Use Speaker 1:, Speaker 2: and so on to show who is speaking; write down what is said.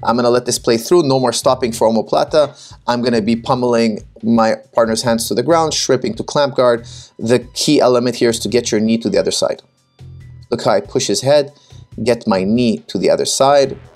Speaker 1: I'm gonna let this play through, no more stopping for Omoplata. I'm gonna be pummeling my partner's hands to the ground, shripping to clamp guard. The key element here is to get your knee to the other side. Look how I push his head, get my knee to the other side,